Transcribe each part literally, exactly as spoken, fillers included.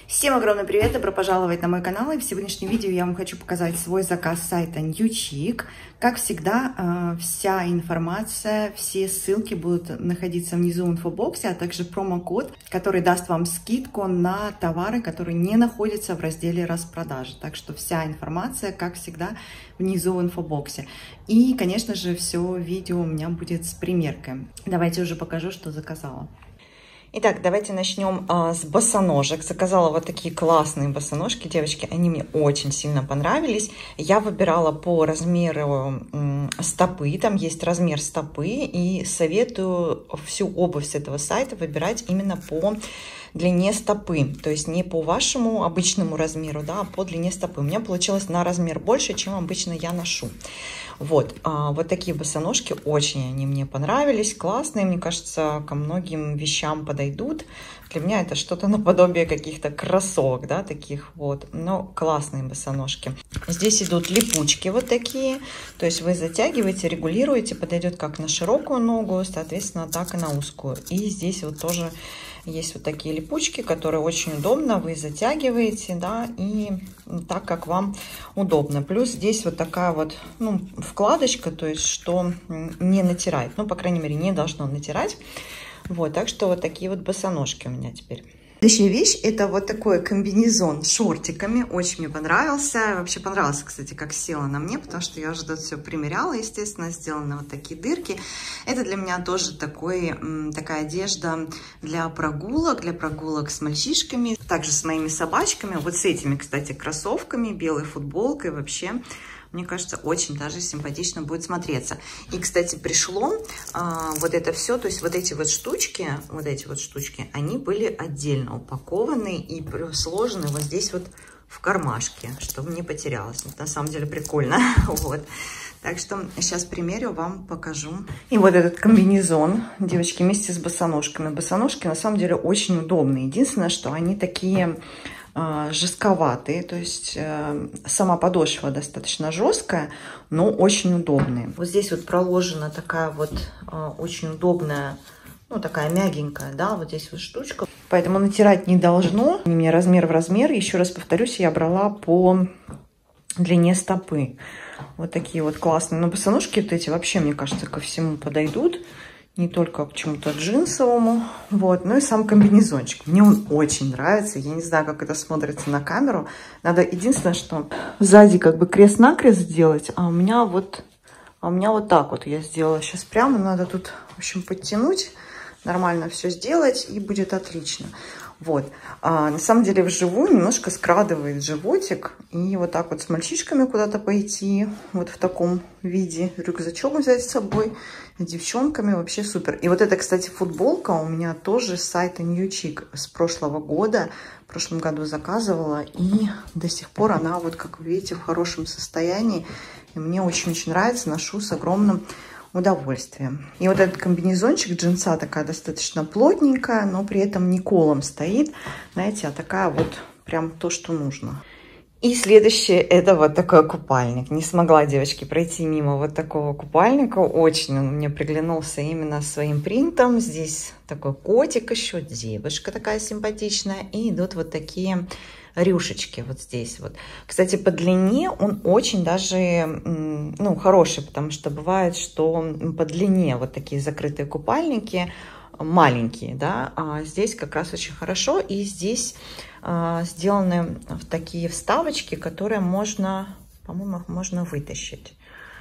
Всем огромный привет, добро пожаловать на мой канал, и в сегодняшнем видео я вам хочу показать свой заказ с сайта Newchic. Как всегда, вся информация, все ссылки будут находиться внизу в инфобоксе, а также промокод, который даст вам скидку на товары, которые не находятся в разделе распродажи. Так что вся информация, как всегда, внизу в инфобоксе. И, конечно же, все видео у меня будет с примеркой. Давайте уже покажу, что заказала. Итак, давайте начнем а, с босоножек. Заказала вот такие классные босоножки, девочки, они мне очень сильно понравились. Я выбирала по размеру м, стопы, там есть размер стопы, и советую всю обувь с этого сайта выбирать именно по длине стопы, то есть не по вашему обычному размеру, да, а по длине стопы. У меня получилось на размер больше, чем обычно я ношу. Вот, а, вот такие босоножки, очень они мне понравились, классные, мне кажется, ко многим вещам подойдут. Для меня это что-то наподобие каких-то кроссовок, да, таких вот, но классные босоножки. Здесь идут липучки вот такие, то есть вы затягиваете, регулируете, подойдет как на широкую ногу, соответственно, так и на узкую. И здесь вот тоже есть вот такие липучки, которые очень удобно, вы затягиваете, да, и так, как вам удобно. Плюс здесь вот такая вот, ну, вкладочка, то есть, что не натирает, ну, по крайней мере, не должно натирать. Вот, так что вот такие вот босоножки у меня теперь. Следующая вещь — это вот такой комбинезон с шортиками. Очень мне понравился. Вообще понравился, кстати, как села на мне, потому что я уже тут все примеряла, естественно, сделаны вот такие дырки. Это для меня тоже такой, такая одежда для прогулок, для прогулок с мальчишками, также с моими собачками. Вот с этими, кстати, кроссовками, белой футболкой вообще. Мне кажется, очень даже симпатично будет смотреться. И, кстати, пришло а, вот это все, то есть вот эти вот штучки, вот эти вот штучки, они были отдельно упакованы и сложены вот здесь вот в кармашке, чтобы не потерялось. Это на самом деле прикольно. Вот. Так что сейчас примерю, вам покажу. И вот этот комбинезон, девочки, вместе с босоножками. Босоножки на самом деле очень удобные. Единственное, что они такие жестковатые, то есть э, сама подошва достаточно жесткая, но очень удобные. Вот здесь вот проложена такая вот э, очень удобная, ну такая мягенькая, да, вот здесь вот штучка. Поэтому натирать не должно. У меня размер в размер. Еще раз повторюсь, я брала по длине стопы. Вот такие вот классные. Но босоножки вот эти вообще, мне кажется, ко всему подойдут. Не только к чему-то джинсовому, вот, но и сам комбинезончик. Мне он очень нравится, я не знаю, как это смотрится на камеру. Надо, единственное, что сзади как бы крест-накрест сделать, а у меня вот, а у меня вот так вот я сделала. Сейчас прямо надо тут, в общем, подтянуть, нормально все сделать, и будет отлично. Вот, а на самом деле вживую немножко скрадывает животик, и вот так вот с мальчишками куда-то пойти, вот в таком виде, рюкзачок взять с собой, с девчонками, вообще супер. И вот эта, кстати, футболка у меня тоже с сайта Newchic с прошлого года, в прошлом году заказывала, и до сих пор она, вот как вы видите, в хорошем состоянии, и мне очень-очень нравится, ношу с огромным удовольствием. И вот этот комбинезончик, джинса такая достаточно плотненькая, но при этом не колом стоит, знаете, а такая вот прям то, что нужно. И следующее — это вот такой купальник. Не смогла, девочки, пройти мимо вот такого купальника. Очень он мне приглянулся именно своим принтом. Здесь такой котик еще, девушка такая симпатичная. И идут вот такие рюшечки вот здесь вот. Кстати, по длине он очень даже, ну, хороший, потому что бывает, что по длине вот такие закрытые купальники маленькие, да, а здесь как раз очень хорошо. И здесь а, сделаны в такие вставочки, которые можно, по-моему, их можно вытащить.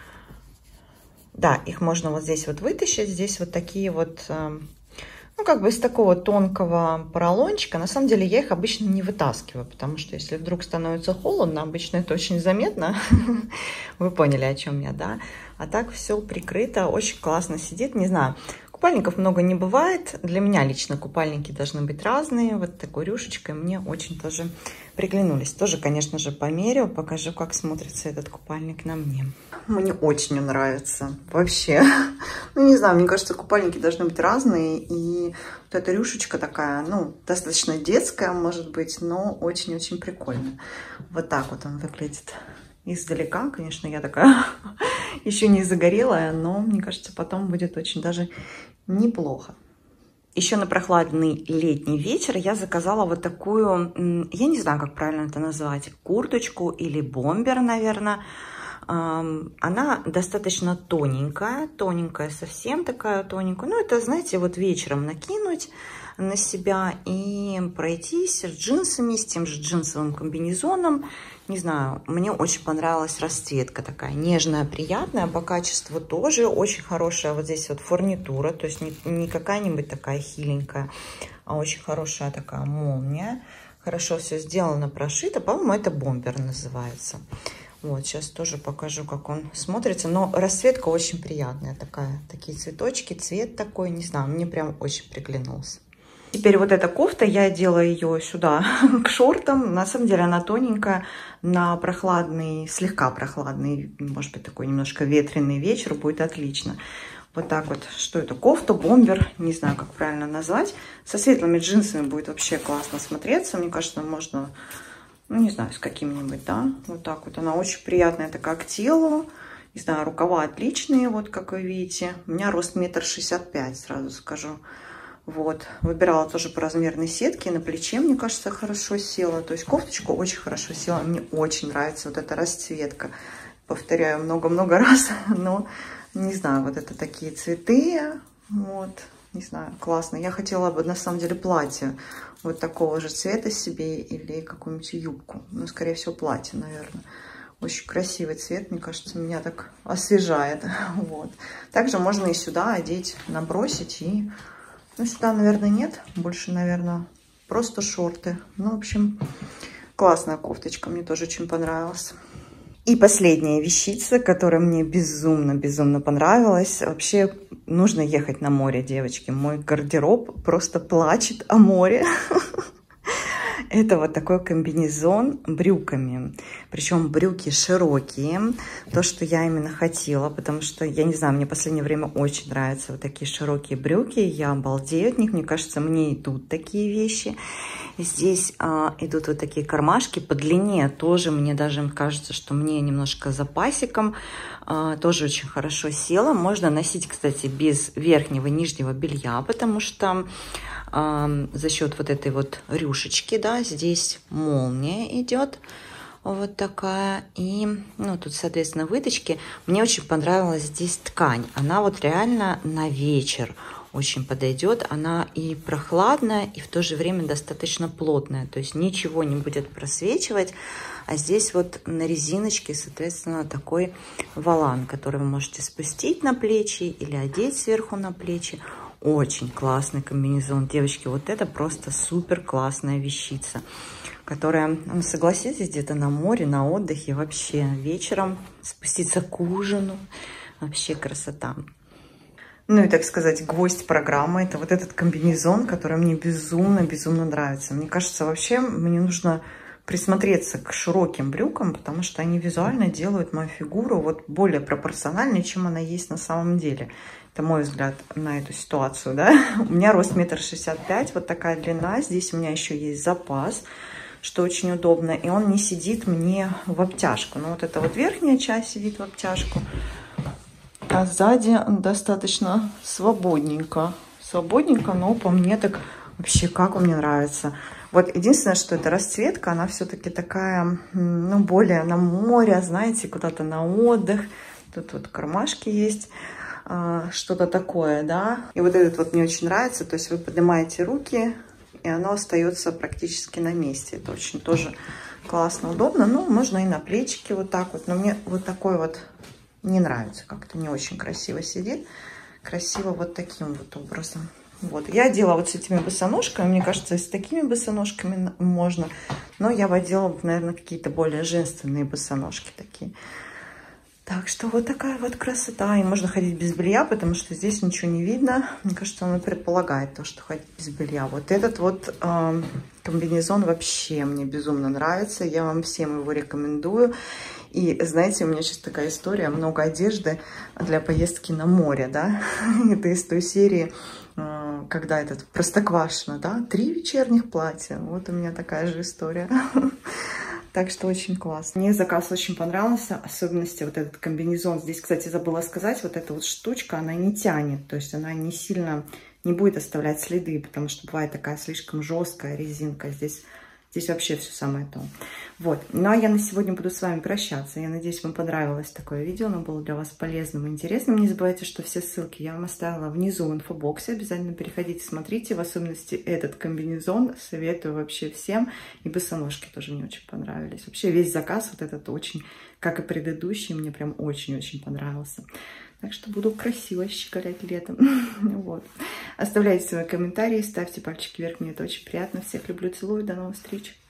Да, их можно вот здесь вот вытащить. Здесь вот такие вот, ну, как бы из такого тонкого поролончика. На самом деле я их обычно не вытаскиваю, потому что если вдруг становится холодно, обычно это очень заметно. Вы поняли, о чем я, да? А так все прикрыто, очень классно сидит. Не знаю, купальников много не бывает. Для меня лично купальники должны быть разные. Вот такой рюшечкой мне очень тоже приглянулись. Тоже, конечно же, померю, покажу, как смотрится этот купальник на мне. Мне очень нравится. Вообще. Ну, не знаю, мне кажется, купальники должны быть разные. И вот эта рюшечка такая, ну, достаточно детская, может быть, но очень-очень прикольная. Вот так вот он выглядит издалека. Конечно, я такая еще не загорелая, но, мне кажется, потом будет очень даже неплохо. Еще на прохладный летний вечер я заказала вот такую, я не знаю, как правильно это назвать, курточку или бомбер, наверное. Она достаточно тоненькая, тоненькая, совсем такая тоненькая. Ну, это, знаете, вот вечером накинуть на себя и пройтись с джинсами, с тем же джинсовым комбинезоном. Не знаю, мне очень понравилась расцветка такая нежная, приятная, по качеству тоже очень хорошая. Вот здесь вот фурнитура, то есть не, не какая-нибудь такая хиленькая, а очень хорошая такая молния. Хорошо все сделано, прошито. По-моему, это бомбер называется. Вот, сейчас тоже покажу, как он смотрится. Но расцветка очень приятная такая. Такие цветочки, цвет такой, не знаю, мне прям очень приглянулся. Теперь вот эта кофта, я делаю ее сюда к шортам. На самом деле она тоненькая, на прохладный, слегка прохладный, может быть, такой немножко ветреный вечер будет отлично. Вот так вот, что это, кофта, бомбер, не знаю, как правильно назвать. Со светлыми джинсами будет вообще классно смотреться. Мне кажется, можно, ну, не знаю, с каким-нибудь, да. Вот так вот, она очень приятная такая к телу. Не знаю, рукава отличные, вот как вы видите. У меня рост метр шестьдесят пять, сразу скажу. Вот, выбирала тоже по размерной сетке, на плече, мне кажется, хорошо села. То есть кофточка очень хорошо села, мне очень нравится вот эта расцветка. Повторяю много-много раз, но не знаю, вот это такие цветы, вот, не знаю, классно. Я хотела бы на самом деле платье вот такого же цвета себе или какую-нибудь юбку. Ну, скорее всего, платье, наверное. Очень красивый цвет, мне кажется, меня так освежает. Вот. Также можно и сюда одеть, набросить и... Ну, сюда, наверное, нет. Больше, наверное, просто шорты. Ну, в общем, классная кофточка. Мне тоже очень понравилась. И последняя вещица, которая мне безумно-безумно понравилась. Вообще, нужно ехать на море, девочки. Мой гардероб просто плачет о море. Это вот такой комбинезон брюками. Причем брюки широкие. То, что я именно хотела. Потому что, я не знаю, мне в последнее время очень нравятся вот такие широкие брюки. Я обалдею от них. Мне кажется, мне идут такие вещи. Здесь а, идут вот такие кармашки по длине. Тоже мне даже кажется, что мне немножко запасиком. А, тоже очень хорошо села. Можно носить, кстати, без верхнего и нижнего белья. Потому что... за счет вот этой вот рюшечки, да, здесь молния идет вот такая, и, ну, тут, соответственно, выточки. Мне очень понравилась здесь ткань, она вот реально на вечер очень подойдет, она и прохладная, и в то же время достаточно плотная, то есть ничего не будет просвечивать, а здесь вот на резиночке, соответственно, такой волан, который вы можете спустить на плечи или одеть сверху на плечи. Очень классный комбинезон, девочки, вот это просто супер классная вещица, которая, ну, согласитесь, где-то на море, на отдыхе, вообще вечером спуститься к ужину, вообще красота. Ну и, так сказать, гвоздь программы, это вот этот комбинезон, который мне безумно-безумно нравится. Мне кажется, вообще мне нужно присмотреться к широким брюкам, потому что они визуально делают мою фигуру вот более пропорциональной, чем она есть на самом деле. Это мой взгляд на эту ситуацию, да. У меня рост метр шестьдесят пять, вот такая длина. Здесь у меня еще есть запас, что очень удобно. И он не сидит мне в обтяжку. Ну, вот эта вот верхняя часть сидит в обтяжку, а сзади достаточно свободненько. Свободненько, но по мне так вообще как мне нравится. Вот единственное, что эта расцветка, она все-таки такая, ну, более на море, знаете, куда-то на отдых. Тут вот кармашки есть. Что-то такое, да. И вот этот вот мне очень нравится. То есть вы поднимаете руки, и оно остается практически на месте. Это очень тоже классно, удобно. Ну, можно и на плечики вот так вот. Но мне вот такой вот не нравится. Как-то не очень красиво сидит. Красиво вот таким вот образом. Вот. Я одела вот с этими босоножками. Мне кажется, с такими босоножками можно. Но я бы одела, наверное, какие-то более женственные босоножки такие. Так что вот такая вот красота. И можно ходить без белья, потому что здесь ничего не видно. Мне кажется, он предполагает то, что ходить без белья. Вот этот вот э, комбинезон вообще мне безумно нравится. Я вам всем его рекомендую. И знаете, у меня сейчас такая история. Много одежды для поездки на море, да. Это из той серии, э, когда этот Простоквашино, да. Три вечерних платья. Вот у меня такая же история. Так что очень классно. Мне заказ очень понравился, особенности вот этот комбинезон. Здесь, кстати, забыла сказать, вот эта вот штучка, она не тянет, то есть она не сильно не будет оставлять следы, потому что бывает такая слишком жесткая резинка. Здесь, здесь вообще все самое то. Вот. Ну а я на сегодня буду с вами прощаться. Я надеюсь, вам понравилось такое видео, оно было для вас полезным и интересным. Не забывайте, что все ссылки я вам оставила внизу в инфобоксе. Обязательно переходите, смотрите. В особенности этот комбинезон советую вообще всем. И босоножки тоже мне очень понравились. Вообще весь заказ вот этот очень, как и предыдущий, мне прям очень-очень понравился. Так что буду красиво щеголять летом. Вот. Оставляйте свои комментарии, ставьте пальчики вверх, мне это очень приятно. Всех люблю, целую, до новых встреч.